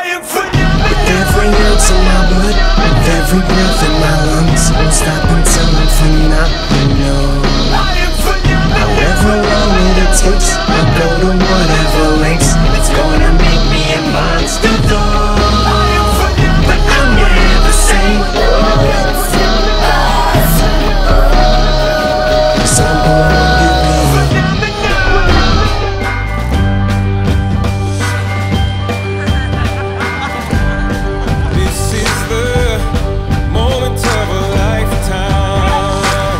With every ounce of my blood, with every breath in my lungs, won't stop until I'm phenomenal. However long it takes, I'll go to whatever lengths. It's gonna make me a monster though, but I'm never sane. 'Cause I'm born to be. This is the moment of a lifetime.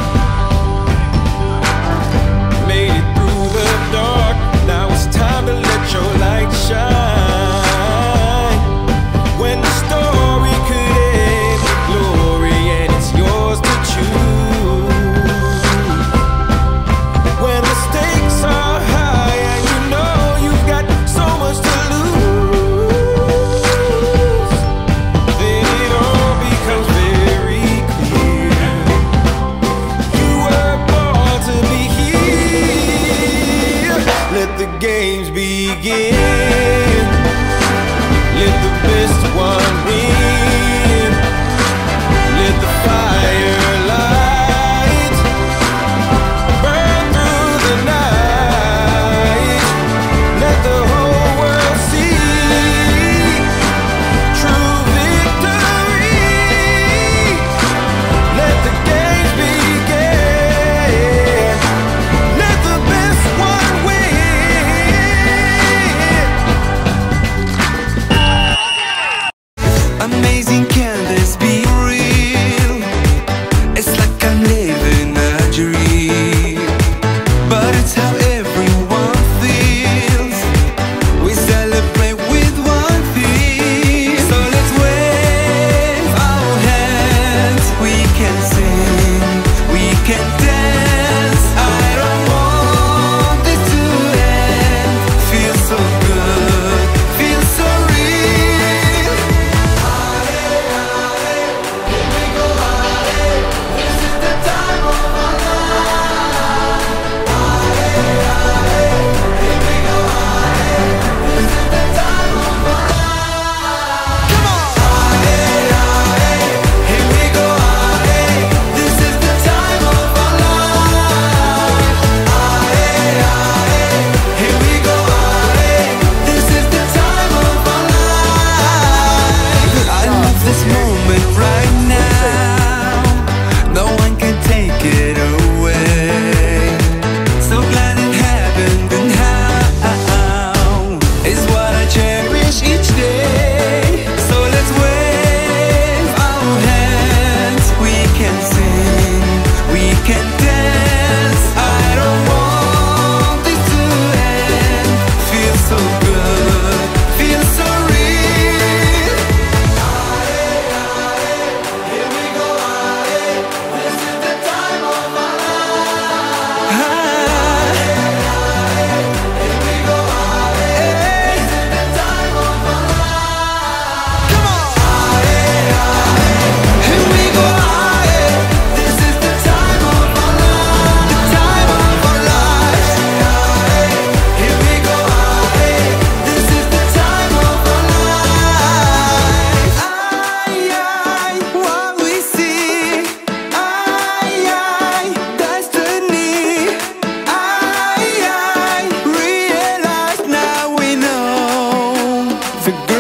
Made it through the dark, now it's time to let your light shine. When the story could end with glory and it's yours to choose. When the stakes are high and you know you've got so much to lose, then it all becomes very clear. You were born to be here. Let the games begin. Let the best one win. Let the fire light burn through the night. Let the whole world see true victory. Let the games begin. Let the best one win. Amazing, can this be real? It's like I'm living a dream, but it's how everyone feels. We celebrate with one thing, so let's wave our hands. We can sing, we can dance. I don't want this to end. Feels so good, feels so real. The